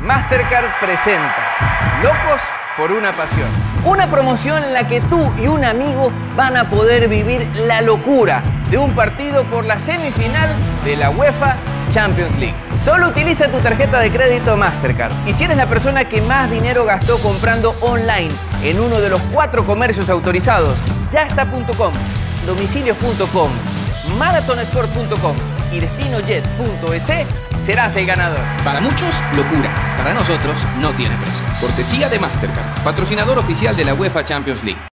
Mastercard presenta Locos por una Pasión. Una promoción en la que tú y un amigo van a poder vivir la locura de un partido por la semifinal de la UEFA Champions League. Solo utiliza tu tarjeta de crédito Mastercard. Y si eres la persona que más dinero gastó comprando online en uno de los 4 comercios autorizados, yasta.com, domicilios.com, marathonsport.com y destinojet.es, serás el ganador. Para muchos, locura. Para nosotros, no tiene precio. Cortesía de Mastercard, patrocinador oficial de la UEFA Champions League.